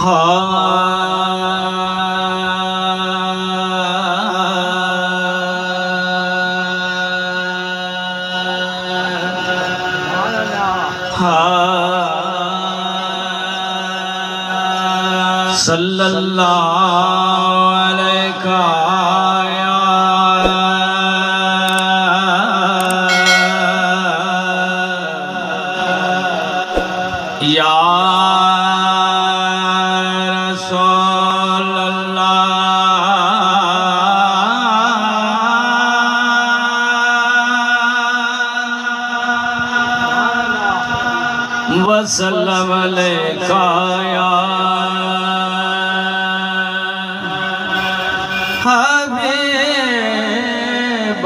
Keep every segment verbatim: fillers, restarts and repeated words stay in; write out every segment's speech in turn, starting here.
सल्लल्लाहु अलैका या रसूल अल्लाह वसल्लम अलैका या हबीब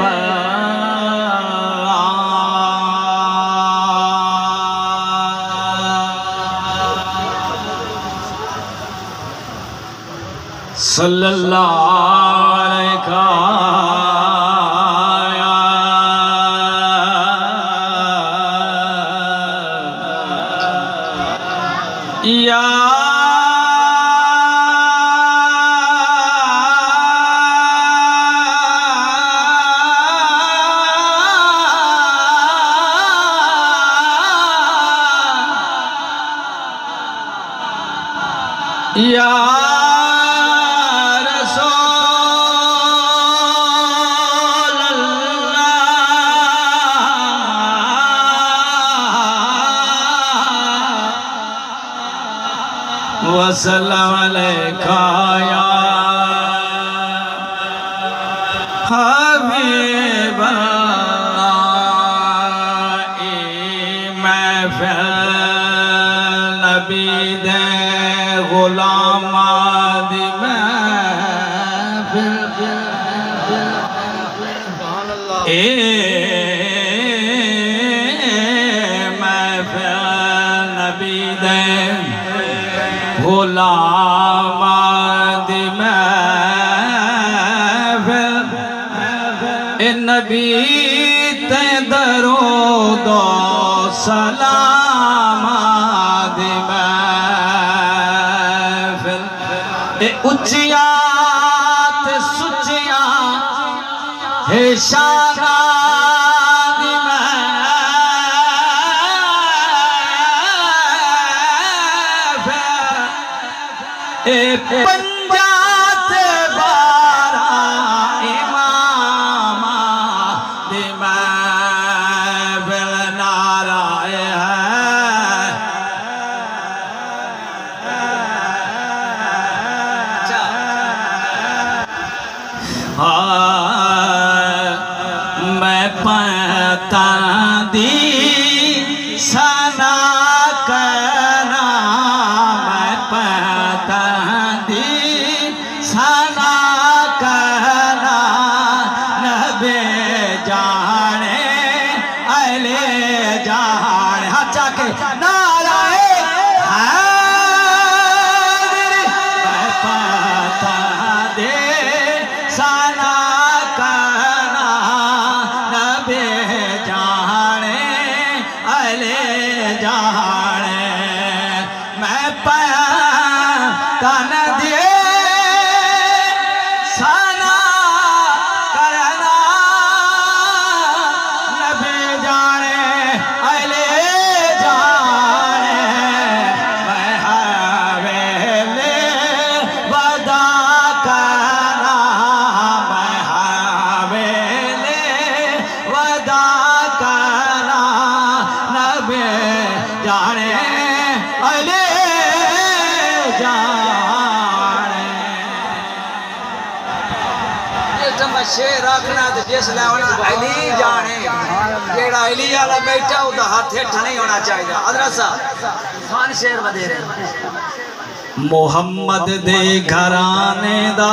सल्लल्लाहु अलैका या या रसूल अल्लाह वसल्लम अलैका या हबीब अल्लाह महफिल नबी दे गुलाम दी महफिल ए महफिल नबी दे गुलाम दी महफिल ए नबी ते दरूद सलाम दी उच्चिया ते सुचिया हे शाना दी महफिल ए पंजा ते बारा इमामा दी महफिल नाराए मैं पता दी सना करना मैं पता दी सना करना नबे जाने अले जाने हाँ जाके नाराए मैं पता दे सना जाने मैं पाया तन दे सना करना नबे जाने अले जाने मैं हवेले वदा करना मैं हवेले वदा करना नबे जाने अले जाने शेर रखना तो जिस होना अली जाने जेड़ा अली वाला बैठा उसका हाथ हेठ नहीं होना चाहिए हजरत साहब खान शेर वधेरे मोहम्मद दे घराने दा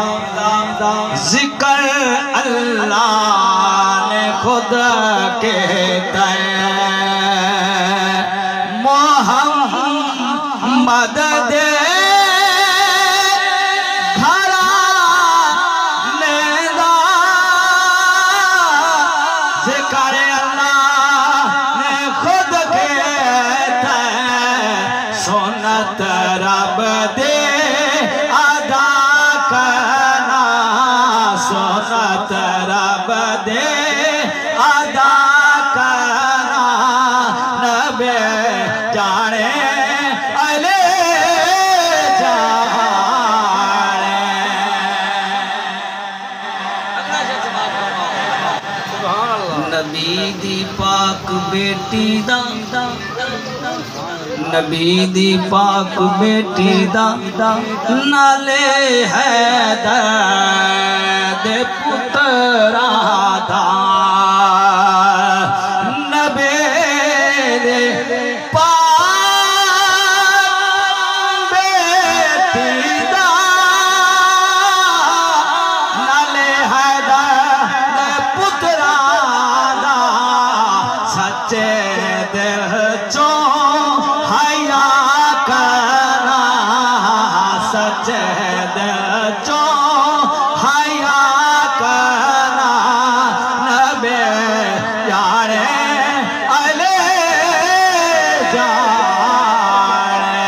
जिक्र अल्लाह ने खुद के तय मोहम्मद दे घराने दा जिक्र अल्लाह ने खुद के तय सुनत रब दे दी पाक बेटी दा नबी दी पाक बेटी दा नाले है दे पुत्रा दा नबी दे पाक बेटी दा नाले है दे पुत्रा दा सच्चे दिल चो हया करना सच्चे दिल चो हया करना नबी यारे अले जाने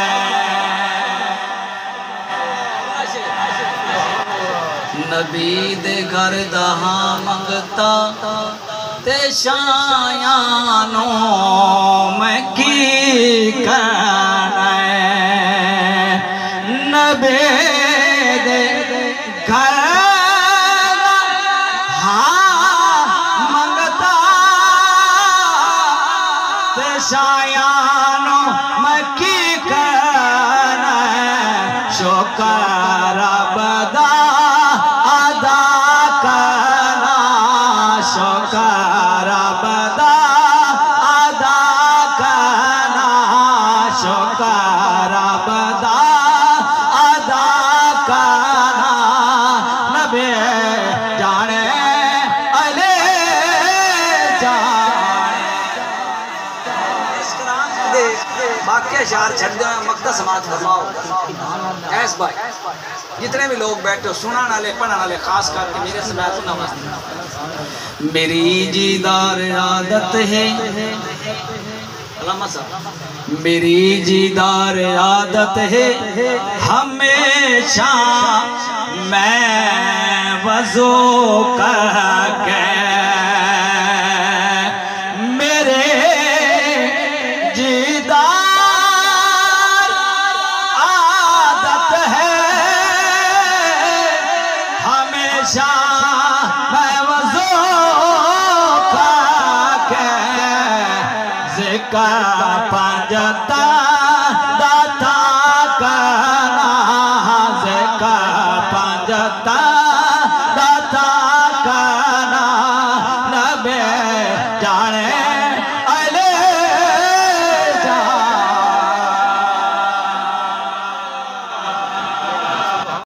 नबी दे घर दहा मंगता ते शायानो मैं की कहना नबी दे घर हाँ मंगता ते शायानो मैं की कहना शुक्र बदा अदा करना शुक्र बदा अदा करना शुक्र बदा अदा करना नबी जाने अले जाने बाकी अशार छड़ दो मक्ता समाज फरमाओ ऐस भाई जितने भी लोग बैठे सुनाने वाले पढ़ने वाले खास करके मेरे से मैं सुना वास्ते मेरी जीदार आदत है मेरी जीदार आदत है हमेशा मैं वज़ू करके मेरे जीदार आदत है हमेशा मैं वज़ू करके ज़िक्र पंजता